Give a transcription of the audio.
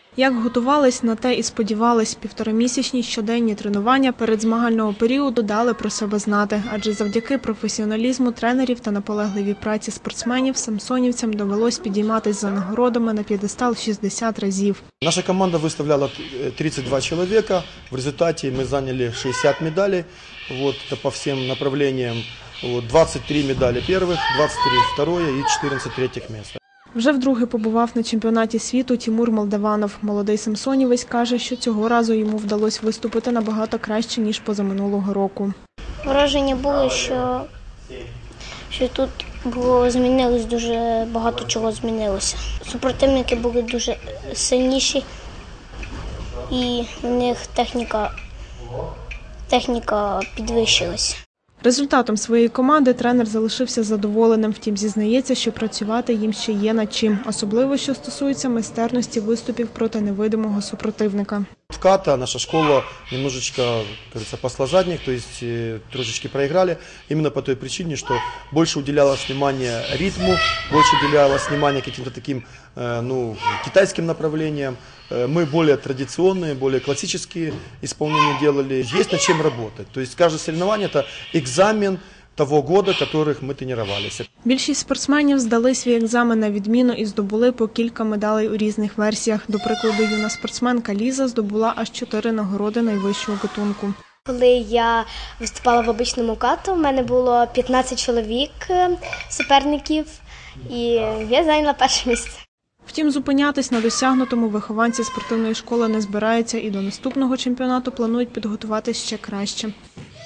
Як готувались, на те і сподівались. Півторамісячні щоденні тренування перед змагального періоду дали про себе знати. Адже завдяки професіоналізму тренерів та наполегливій праці спортсменів самсонівцям довелось підійматись за нагородами на п'єдестал 60 разів. Наша команда виставляла 32 чоловіка. В результаті ми зайняли 60 медалей по всім направленням. 23 медалі перших, 23 других і 14 третіх місць. Вже вдруге побував на чемпіонаті світу Тімур Молдаванов. Молодий самсонівець каже, що цього разу йому вдалося виступити набагато краще, ніж позаминулого року. Враження було, що тут змінилось, дуже багато чого змінилося. Супротивники були дуже сильніші і у них техніка підвищилася. Результатом своєї команди тренер залишився задоволеним. Втім, зізнається, що працювати їм ще є над чим. Особливо, що стосується майстерності виступів проти невидимого супротивника. В ката наша школа немножечко, пасла задних, то есть трошечки проиграли. Именно по той причине, что больше уделялось внимание ритму, больше уделялось внимание каким-то таким китайским направлениям. Мы более традиционные, более классические исполнения делали. Есть над чем работать. То есть каждое соревнование – это экзамен того года, которых ми тренувалися. Більшість спортсменів здали свій екзамен на відміну і здобули по кілька медалей у різних версіях. До прикладу, юна спортсменка Ліза здобула аж 4 нагороди найвищого гатунку. Коли я виступала в обичному кату, в мене було 15 чоловік суперників, і я зайняла перше місце. Втім, зупинятись на досягнутому вихованці спортивної школи не збираються і до наступного чемпіонату планують підготуватись ще краще.